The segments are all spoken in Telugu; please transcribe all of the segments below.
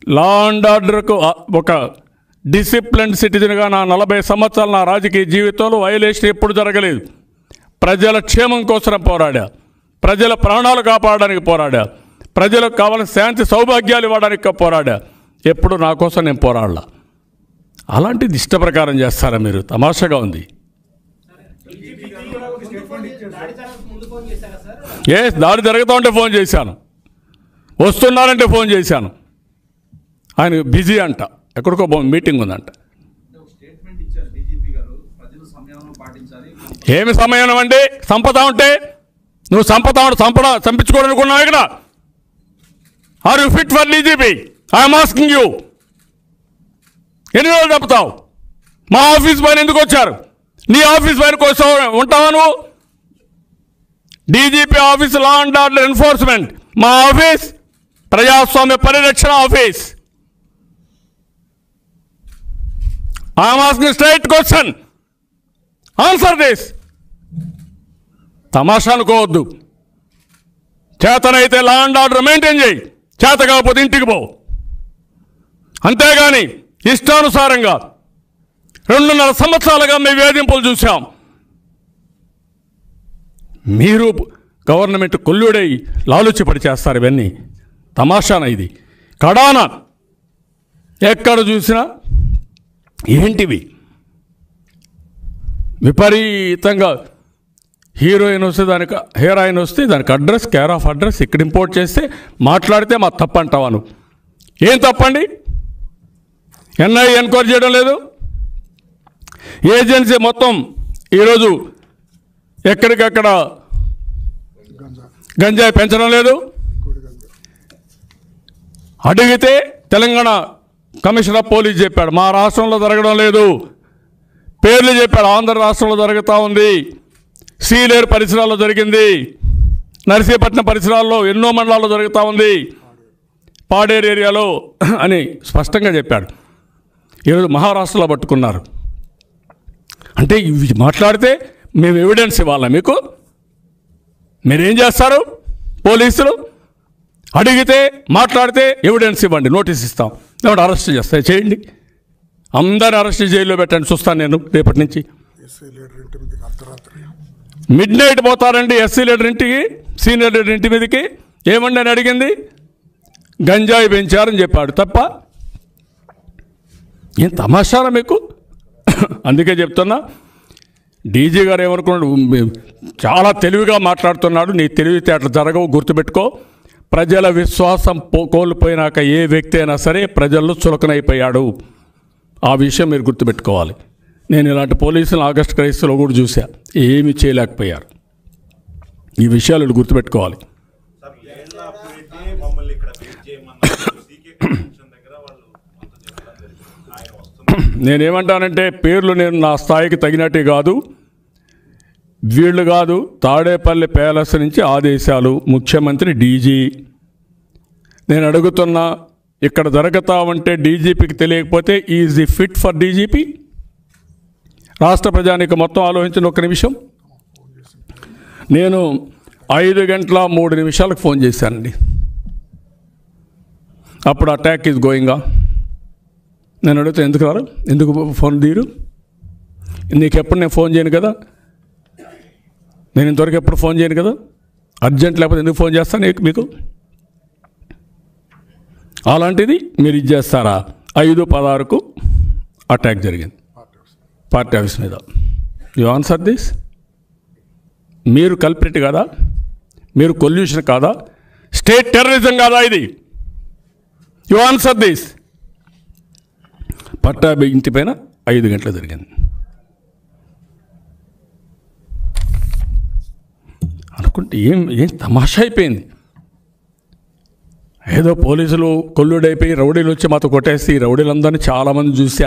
లా అండ్ ఆర్డర్కు ఒక డిసిప్లిన్ సిటిజన్గా నా 40 సంవత్సరాల నా రాజకీయ జీవితంలో వైలేషన్ ఎప్పుడు జరగలేదు. ప్రజల క్షేమం కోసం పోరాడా, ప్రజల ప్రాణాలు కాపాడడానికి పోరాడా, ప్రజలకు కావాల్సిన శాంతి సౌభాగ్యాలు ఇవ్వడానికి పోరాడా. ఎప్పుడు నా కోసం నేను పోరాడలా. అలాంటిది ఇష్ట ప్రకారం చేస్తారా మీరు? తమాషాగా ఉంది. దాడి జరుగుతూ ఉంటే ఫోన్ చేశాను, వస్తున్నారంటే ఫోన్ చేశాను. ఆయన బిజీ అంట, ఎక్కడికో మీటింగ్ ఉందంట. ఏమి సమయం అండి? సంపద ఉంటే నువ్వు చంపించుకోవాలనుకున్నావు ఇక్కడ. Are you fit for DGP? I'm asking you. ఎన్ని రోజులు తప్పుతావు? మా ఆఫీస్ పైన ఎందుకు వచ్చారు? నీ ఆఫీస్ పైన కోసం ఉంటావా నువ్వు? DGP office law and order enforcement, మా ఆఫీస్ ప్రజాస్వామ్య పరిరక్షణ office. I'm asking straight question, answer this. తమాషా అనుకోవద్దు. చేతనైతే లా అండ్ ఆర్డర్ మెయింటైన్ చేయి, చేత కాకపోతే ఇంటికి పో. అంతేగాని ఇష్టానుసారంగా 2.5 సంవత్సరాలుగా మేము వేధింపులు చూసాం. మీరు గవర్నమెంట్ కొల్లుడై లాలుచిపడి చేస్తారు. ఇవన్నీ తమాషాన. ఇది కడాన ఎక్కడ చూసినా ఏంటివి? విపరీతంగా హీరోయిన్ వస్తే దానికి అడ్రస్, కేర్ ఆఫ్ అడ్రస్ ఇక్కడ ఇంపోర్ట్ చేస్తే మాట్లాడితే మా తప్పు అంటావా నువ్వు? ఏం తప్పండి? ఎన్ఐ ఎన్క్వైరీ చేయడం లేదు, ఏజెన్సీ మొత్తం ఈరోజు ఎక్కడికక్కడ గంజాయి పెంచడం లేదు. అడిగితే తెలంగాణ కమిషనర్ ఆఫ్ పోలీస్ చెప్పాడు మా రాష్ట్రంలో జరగడం లేదు. పేర్లు చెప్పాడు, ఆంధ్ర రాష్ట్రంలో జరుగుతూ ఉంది, సీలేరు పరిసరాల్లో జరిగింది, నర్సీపట్నం పరిసరాల్లో ఎన్నో మండలాల్లో జరుగుతూ ఉంది, పాడేరు ఏరియాలో అని స్పష్టంగా చెప్పాడు. ఈరోజు మహారాష్ట్రలో పట్టుకున్నారు. అంటే ఇవి మాట్లాడితే మేము ఎవిడెన్స్ ఇవ్వాలా మీకు? మీరేం చేస్తారు? పోలీసులు అడిగితే మాట్లాడితే ఎవిడెన్స్ ఇవ్వండి, నోటీస్ ఇస్తాం, ఏమంటే అరెస్ట్ చేస్తాయి చేయండి, అందరిని అరెస్ట్ జైల్లో పెట్టండి, చూస్తాను నేను రేపటి నుంచి. మిడ్ నైట్ పోతారండి ఎస్సీ లీడర్ ఇంటికి, సీనియర్ లీడర్ ఇంటి మీదకి. ఏమండి అని అడిగింది, గంజాయి పెంచారని చెప్పాడు. తప్ప ఏం తమాషారా మీకు? అందుకే చెప్తున్నా, డీజీ గారు ఏమనుకున్నాడు, చాలా తెలివిగా మాట్లాడుతున్నాడు. నీ తెలివితేటలు జరగవు, గుర్తుపెట్టుకో. ప్రజల విశ్వాసం కోల్పోయినాక ఏ వ్యక్తి అయినా సరే ప్రజల్లో చులకనైపోయాడు. ఆ విషయం మీరు గుర్తుపెట్టుకోవాలి. నేను ఇలాంటి పోలీసులు ఆగస్టు క్రైస్తలో కూడా చూసా, ఏమీ చేయలేకపోయారు. ఈ విషయాలు గుర్తుపెట్టుకోవాలి. నేనేమంటానంటే పేర్లు నేను నా స్థాయికి తగినట్టు కాదు, వీళ్ళు కాదు, తాడేపల్లి ప్యాలెస్ నుంచి ఆదేశాలు, ముఖ్యమంత్రి, డీజీ. నేను అడుగుతున్నా, ఇక్కడ జరుగుతా ఉంటే డీజీపీకి తెలియకపోతే is the fit for DGP? రాష్ట్ర ప్రజానికి మొత్తం ఆలోచించిన ఒక్క నిమిషం. నేను 5:03 ఫోన్ చేశానండి. అప్పుడు అటాక్ ఈజ్ గోయింగా. నేను అడిగితే ఎందుకు రారు, ఎందుకు ఫోన్ తీరు, నీకెప్పుడు నేను ఫోన్ చేయను కదా, నేను ఇంతవరకు ఎప్పుడు ఫోన్ చేయను కదా, అర్జెంట్ లేకపోతే ఎందుకు ఫోన్ చేస్తాను మీకు? అలాంటిది మీరు ఇది చేస్తారా? 5:16 అటాక్ జరిగింది పార్టీ ఆఫీస్ మీద. You answer this? మీరు కల్ప్రిట్ కాదా? మీరు కొల్యూషన్ కాదా? స్టేట్ టెర్రరిజం కాదా ఇది? You answer this? పట్టాభి ఇంటి పైన 5 గంటలు జరిగింది. అనుకుంటే ఏం తమాషా అయిపోయింది. ఏదో పోలీసులు కొల్లుడైపోయి రౌడీలు వచ్చి మాతో కొట్టేసి ఈ రౌడీలందరినీ చాలామంది చూసా.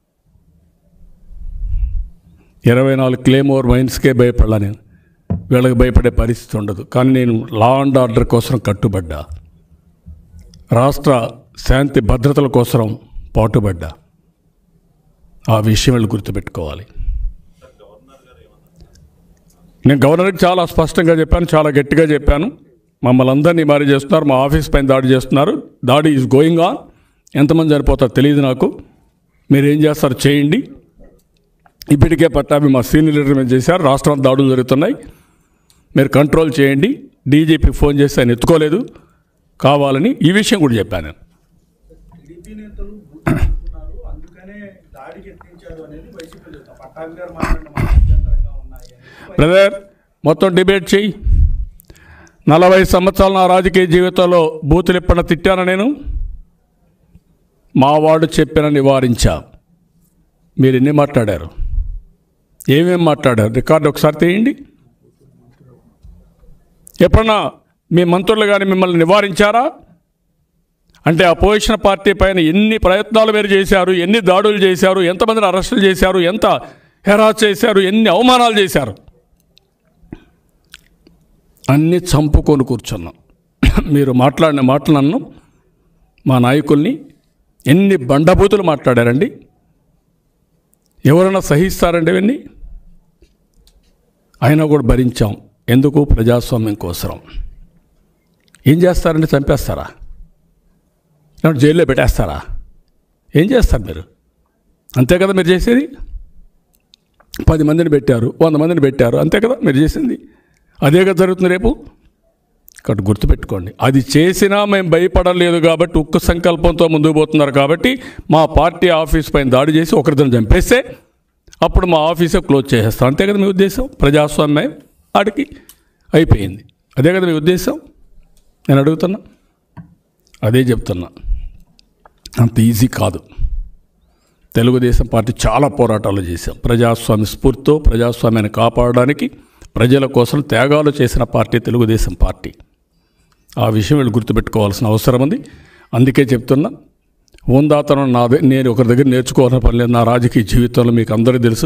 24 క్లేమోర్ మైన్స్కే భయపడలా నేను. వీళ్ళకి భయపడే పరిస్థితి ఉండదు. కానీ నేను లా అండ్ ఆర్డర్ కోసం కట్టుబడ్డా, రాష్ట్ర శాంతి భద్రతల కోసం పాటుపడ్డా. ఆ విషయం వీళ్ళు గుర్తుపెట్టుకోవాలి. నేను గవర్నర్కి చాలా స్పష్టంగా చెప్పాను, చాలా గట్టిగా చెప్పాను. మమ్మల్ని అందరినీ మారి చేస్తున్నారు, మా ఆఫీస్ పైన దాడి చేస్తున్నారు. దాడి ఈజ్ గోయింగ్ ఆన్. ఎంతమంది చనిపోతారో తెలియదు నాకు. మీరు ఏం చేస్తారో చేయండి. ఇప్పటికే పట్టాభి మా సీనియర్ లీడర్ మీద చేశారు. రాష్ట్రంలో దాడులు జరుగుతున్నాయి. మీరు కంట్రోల్ చేయండి. డీజీపీకి ఫోన్ చేసి ఆయన ఎత్తుకోలేదు కావాలని. ఈ విషయం కూడా చెప్పాను నేను. బ్రదర్, మొత్తం డిబేట్ చెయ్యి. 40 సంవత్సరాల నా రాజకీయ జీవితంలో బూతులు ఎప్పుడన్నా తిట్టాను నేను? మా వాడు చెప్పిన నివారించా. మీరు ఎన్ని మాట్లాడారు, ఏమేమి మాట్లాడారు? రికార్డు ఒకసారి తీయండి. ఎప్పుడన్నా మీ మంత్రులు కానీ మిమ్మల్ని నివారించారా? అంటే అపోజిషన్ పార్టీ పైన ఎన్ని ప్రయత్నాలు మీరు చేశారు, ఎన్ని దాడులు చేశారు, ఎంతమందిని అరెస్టులు చేశారు, ఎంత హెరాస్ చేశారు, ఎన్ని అవమానాలు చేశారు, అన్నీ చంపుకొని కూర్చున్నాం. మీరు మాట్లాడిన మాటలను మా నాయకుల్ని ఎన్ని బండబూతులు మాట్లాడారండి. ఎవరైనా సహిస్తారండి ఇవన్నీ? అయినా కూడా భరించాం. ఎందుకు? ప్రజాస్వామ్యం కోసరం. ఏం చేస్తారండి? చంపేస్తారా? జైల్లో పెట్టేస్తారా? ఏం చేస్తారు మీరు? అంతే కదా మీరు చేసేది. 10 మందిని పెట్టారు, 100 మందిని పెట్టారు, అంతే కదా మీరు చేసింది. అదే కదా జరుగుతుంది రేపు. కాబట్టి గుర్తుపెట్టుకోండి, అది చేసినా మేము భయపడలేదు కాబట్టి, ఉక్కు సంకల్పంతో ముందుకు పోతున్నారు కాబట్టి, మా పార్టీ ఆఫీస్ పైన దాడి చేసి ఒకరిద్దరు చంపేస్తే అప్పుడు మా ఆఫీసే క్లోజ్ చేసేస్తాం. అంతే కదా మీ ఉద్దేశం? ప్రజాస్వామ్యం ఆడికి అయిపోయింది. అదే కదా మీ ఉద్దేశం? నేను అడుగుతున్నా, అదే చెప్తున్నా. అంత ఈజీ కాదు. తెలుగుదేశం పార్టీ చాలా పోరాటాలు చేశాం. ప్రజాస్వామ్య స్ఫూర్తితో ప్రజాస్వామ్యాన్ని కాపాడడానికి ప్రజల కోసం త్యాగాలు చేసిన పార్టీ తెలుగుదేశం పార్టీ. ఆ విషయం వీళ్ళు గుర్తుపెట్టుకోవాల్సిన అవసరం ఉంది. అందుకే చెప్తున్నా, హోందాతనం నాదే. నేను ఒకరి దగ్గర నేర్చుకోవాల్సిన పని లేదు. నా రాజకీయ జీవితంలో మీకు అందరికీ తెలుసు,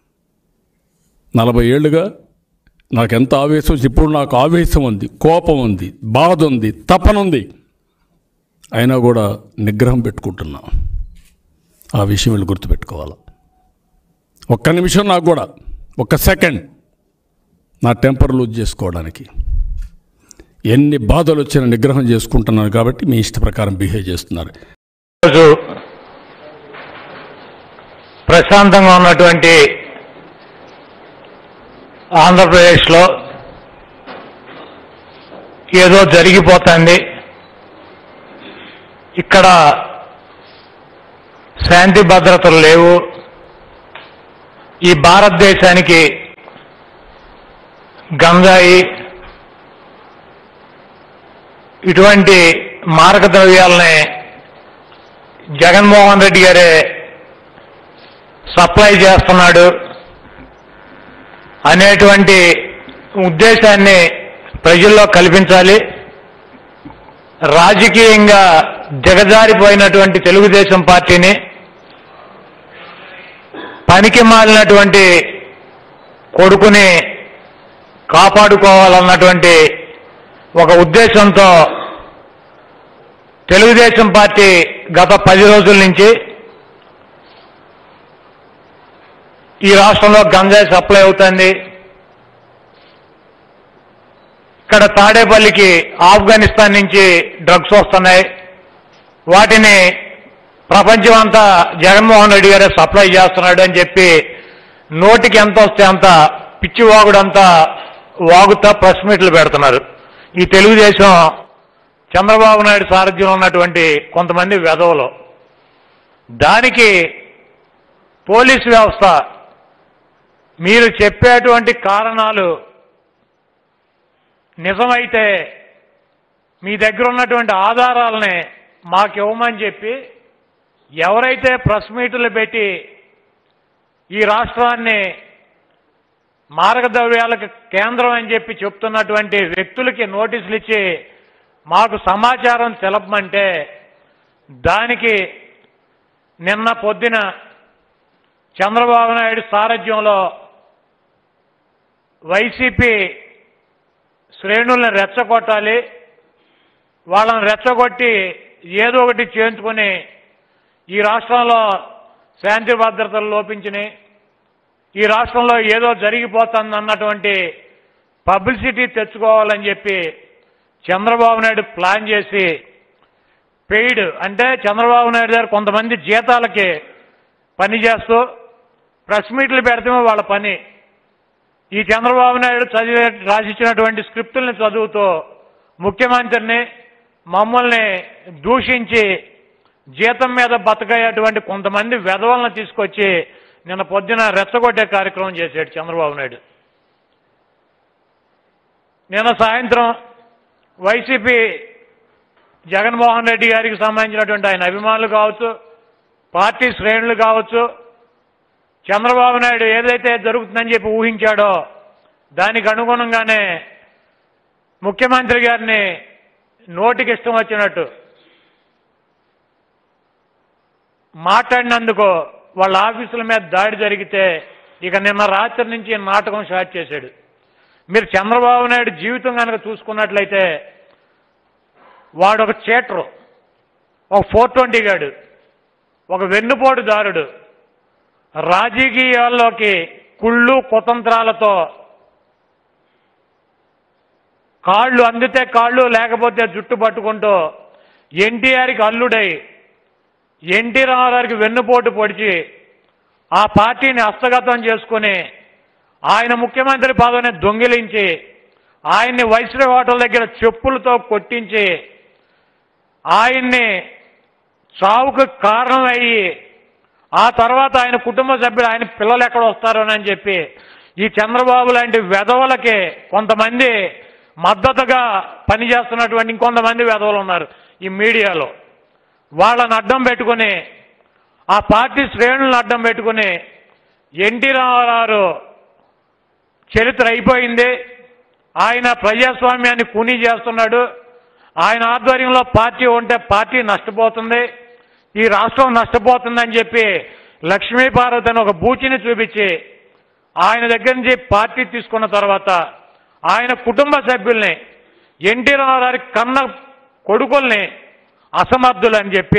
40 ఏళ్ళుగా నాకు ఎంత ఆవేశం. ఇప్పుడు నాకు ఆవేశం ఉంది, కోపం ఉంది, బాధ ఉంది, తపన ఉంది. అయినా కూడా నిగ్రహం పెట్టుకుంటున్నా. ఆ విషయం వీళ్ళు గుర్తుపెట్టుకోవాలి. ఒక్క నిమిషం నాకు కూడా, ఒక్క సెకండ్ నా టెంపర్ లూజ్ చేసుకోవడానికి. ఎన్ని బాధలు వచ్చినా నిగ్రహం చేసుకుంటున్నాను కాబట్టి మీ ఇష్ట ప్రకారం బిహేవ్ చేస్తున్నారు. ఈరోజు ప్రశాంతంగా ఉన్నటువంటి ఆంధ్రప్రదేశ్లో ఏదో జరిగిపోతుంది, ఇక్కడ శాంతి భద్రతలు లేవు, ఈ భారతదేశానికి గంజాయి ఇటువంటి మారక ద్రవ్యాలని జగన్మోహన్ రెడ్డి గారే సప్లై చేస్తున్నాడు అనేటువంటి ఉద్దేశాన్ని ప్రజల్లో కల్పించాలి. రాజకీయంగా దిగజారిపోయినటువంటి తెలుగుదేశం పార్టీని, పనికి మాలినటువంటి కొడుకుని కాపాడుకోవాలన్నటువంటి ఒక ఉద్దేశంతో తెలుగుదేశం పార్టీ గత 10 రోజుల నుంచి ఈ రాష్ట్రంలో గంజాయి సప్లై అవుతుంది. ఇక్కడ తాడేపల్లికి ఆఫ్ఘనిస్తాన్ నుంచి డ్రగ్స్ వస్తున్నాయి. వాటిని ప్రపంచం అంతా జగన్మోహన్ రెడ్డి గారే సప్లై చేస్తున్నాడు అని చెప్పి నోటికి ఎంత వస్తే అంత పిచ్చివాగుడంతా వాగుతా ప్రెస్ మీట్లు పెడుతున్నారు. ఈ తెలుగుదేశం చంద్రబాబు నాయుడు సారథ్యంలో ఉన్నటువంటి కొంతమంది వెధవలు. దానికి పోలీసు వ్యవస్థ మీరు చెప్పేటువంటి కారణాలు నిజమైతే మీ దగ్గర ఉన్నటువంటి ఆధారాలని మాకు ఇవ్వమని చెప్పి ఎవరైతే ప్రెస్ మీట్లు పెట్టి ఈ రాష్ట్రాన్ని మార్గద్రవ్యాలకు కేంద్రం అని చెప్పి చెప్తున్నటువంటి వ్యక్తులకి నోటీసులు ఇచ్చి మాకు సమాచారం తెలపమంటే, దానికి నిన్న పొద్దున చంద్రబాబు నాయుడు సారథ్యంలో వైసీపీ శ్రేణుల్ని రెచ్చగొట్టాలి, వాళ్ళని రెచ్చగొట్టి ఏదో ఒకటి చేయించుకొని ఈ రాష్ట్రంలో శాంతి భద్రతలు లోపించినాయి, ఈ రాష్ట్రంలో ఏదో జరిగిపోతుంది అన్నటువంటి పబ్లిసిటీ తెచ్చుకోవాలని చెప్పి చంద్రబాబు నాయుడు ప్లాన్ చేసి పెయిడ్ అంటే చంద్రబాబు నాయుడు గారు కొంతమంది జీతాలకి పనిచేస్తూ ప్రెస్ మీట్లు పెడితే వాళ్ళ పని ఈ చంద్రబాబు నాయుడు రాసిచ్చినటువంటి స్క్రిప్టుల్ని చదువుతూ ముఖ్యమంత్రిని మమ్మల్ని దూషించి జీతం మీద బతకయ్యేటువంటి కొంతమంది వెధవలను తీసుకొచ్చి నిన్న పొద్దున రెచ్చగొట్టే కార్యక్రమం చేశాడు చంద్రబాబు నాయుడు. నిన్న సాయంత్రం వైసీపీ జగన్మోహన్ రెడ్డి గారికి సంబంధించినటువంటి ఆయన అభిమానులు కావచ్చు, పార్టీ శ్రేణులు కావచ్చు, చంద్రబాబు నాయుడు ఏదైతే జరుగుతుందని చెప్పి ఊహించాడో దానికి అనుగుణంగానే ముఖ్యమంత్రి గారిని నోటికి ఇష్టం వచ్చినట్టు మాట్లాడినందుకు వాళ్ళ ఆఫీసుల మీద దాడి జరిగితే ఇక నిన్న రాత్రి నుంచి నాటకం స్టార్ట్ చేశాడు. మీరు చంద్రబాబు నాయుడు జీవితం కనుక చూసుకున్నట్లయితే వాడు ఒక చీటరు, ఒక 420 గాడు, ఒక వెన్నుపోటుదారుడు, రాజకీయాల్లోకి కుళ్ళు కుతంత్రాలతో కాళ్ళు అందితే కాళ్ళు లేకపోతే జుట్టు పట్టుకుంటూ ఎన్టీఆర్కి అల్లుడై ఎన్టీ రామారావుకి వెన్నుపోటు పొడిచి ఆ పార్టీని హస్తగతం చేసుకుని ఆయన ముఖ్యమంత్రి పదవిని దొంగిలించి ఆయన్ని వైస్రాయ్ హోటల్ దగ్గర చెప్పులతో కొట్టించి ఆయన్ని చావుకు కారణమయ్యి ఆ తర్వాత ఆయన కుటుంబ సభ్యులు ఆయన పిల్లలు ఎక్కడ వస్తారోనని చెప్పి ఈ చంద్రబాబు లాంటి వెధవలకి కొంతమంది మద్దతుగా పనిచేస్తున్నటువంటి ఇంకొంతమంది వెధవలు ఉన్నారు ఈ మీడియాలో. వాళ్ళని అడ్డం పెట్టుకుని ఆ పార్టీ శ్రేణులను అడ్డం పెట్టుకుని ఎన్టీ రామారావు చరిత్ర అయిపోయింది, ఆయన ప్రజాస్వామ్యాన్ని కూనీ చేస్తున్నాడు, ఆయన ఆధ్వర్యంలో పార్టీ ఉంటే పార్టీ నష్టపోతుంది, ఈ రాష్ట్రం నష్టపోతుందని చెప్పి లక్ష్మీపార్వతి అని ఒక బూచిని చూపించి ఆయన దగ్గర నుంచి పార్టీ తీసుకున్న తర్వాత ఆయన కుటుంబ సభ్యుల్ని ఎన్టీ రామారావు కన్న కొడుకుల్ని అసమర్థులని చెప్పి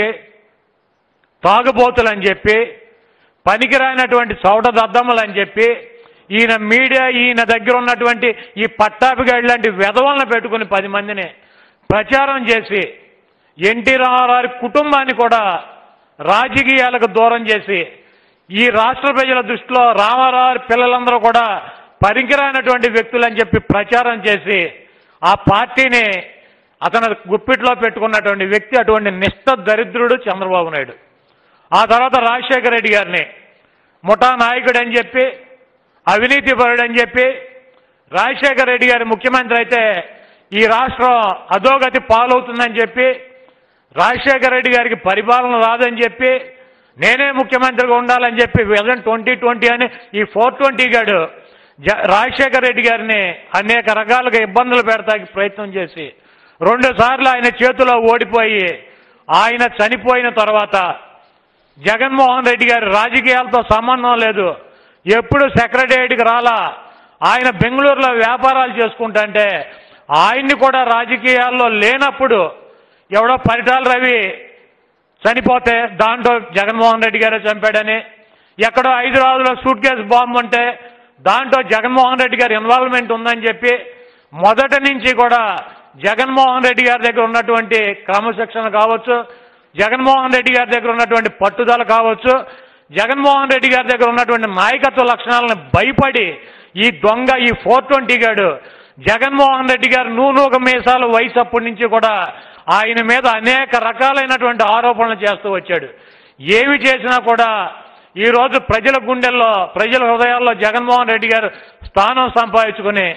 తాగుబోతులని చెప్పి పనికిరానటువంటి చౌట దద్దమ్మలని చెప్పి ఈయన మీడియా ఈయన దగ్గర ఉన్నటువంటి ఈ పట్టాభిగాడి లాంటి వెధవలను పెట్టుకుని 10 మందిని ప్రచారం చేసి ఎన్టీ రామారావు కుటుంబాన్ని కూడా రాజకీయాలకు దూరం చేసి ఈ రాష్ట్ర ప్రజల దృష్టిలో రామారావు పిల్లలందరూ కూడా పనికిరానటువంటి వ్యక్తులని చెప్పి ప్రచారం చేసి ఆ పార్టీని అతను గుప్పిట్లో పెట్టుకున్నటువంటి వ్యక్తి అటువంటి నిష్ఠ దరిద్రుడు చంద్రబాబు నాయుడు. ఆ తర్వాత రాజశేఖర రెడ్డి గారిని ముఠా నాయకుడు అని చెప్పి అవినీతిపరుడు అని చెప్పి రాజశేఖర రెడ్డి గారి ముఖ్యమంత్రి అయితే ఈ రాష్ట్రం అధోగతి పాలవుతుందని చెప్పి రాజశేఖర రెడ్డి గారికి పరిపాలన రాదని చెప్పి నేనే ముఖ్యమంత్రిగా ఉండాలని చెప్పి విజన్ 2020 అని ఈ 420 గాడు రాజశేఖర రెడ్డి గారిని అనేక రకాలుగా ఇబ్బందులు పెడతానికి ప్రయత్నం చేసి 2 సార్లు ఆయన చేతిలో ఓడిపోయి ఆయన చనిపోయిన తర్వాత జగన్మోహన్ రెడ్డి గారి రాజకీయాలతో సంబంధం లేదు, ఎప్పుడు సెక్రటేరియట్కి రాలా, ఆయన బెంగళూరులో వ్యాపారాలు చేసుకుంటుంటే ఆయన్ని కూడా రాజకీయాల్లో లేనప్పుడు ఎవడో పరిటాల రవి చనిపోతే దాంట్లో జగన్మోహన్ రెడ్డి గారే చంపాడని, ఎక్కడో హైదరాబాద్లో సూట్ కేసు బాంబు ఉంటే దాంట్లో జగన్మోహన్ రెడ్డి గారి ఇన్వాల్వ్మెంట్ ఉందని చెప్పి మొదటి నుంచి కూడా జగన్మోహన్ రెడ్డి గారి దగ్గర ఉన్నటువంటి క్రమశిక్షణ కావచ్చు, జగన్మోహన్ రెడ్డి గారి దగ్గర ఉన్నటువంటి పట్టుదల కావచ్చు, జగన్మోహన్ రెడ్డి గారి దగ్గర ఉన్నటువంటి నాయకత్వ లక్షణాలను భయపడి ఈ దొంగ ఈ 420 గాడు జగన్మోహన్ రెడ్డి గారు నూనూక మీసాలు వయసు అప్పటి నుంచి కూడా ఆయన మీద అనేక రకాలైనటువంటి ఆరోపణలు చేస్తూ వచ్చాడు. ఏమి చేసినా కూడా ఈరోజు ప్రజల గుండెల్లో ప్రజల హృదయాల్లో జగన్మోహన్ రెడ్డి గారు స్థానం సంపాదించుకుని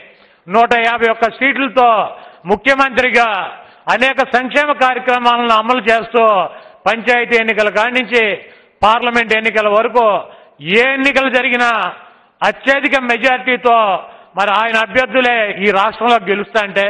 151 సీట్లతో ముఖ్యమంత్రిగా అనేక సంక్షేమ కార్యక్రమాలను అమలు చేస్తూ పంచాయతీ ఎన్నికల కాడి నుంచి పార్లమెంట్ ఎన్నికల వరకు ఏ ఎన్నికలు జరిగినా అత్యధిక మెజార్టీతో మరి ఆయన అభ్యర్థులే ఈ రాష్ట్రంలో గెలుస్తా అంటే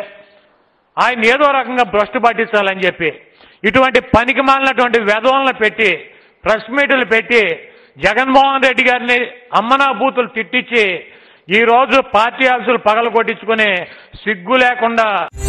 ఆయన ఏదో రకంగా భ్రష్టు పట్టించాలని చెప్పి ఇటువంటి పనికిమాలినటువంటి వెధవలను పెట్టి ప్రెస్ మీట్లు పెట్టి జగన్మోహన్ రెడ్డి గారిని అమ్మనా బూతులు తిట్టించి ఈరోజు పార్టీ ఆఫీసులు పగలగొట్టించుకుని సిగ్గు లేకుండా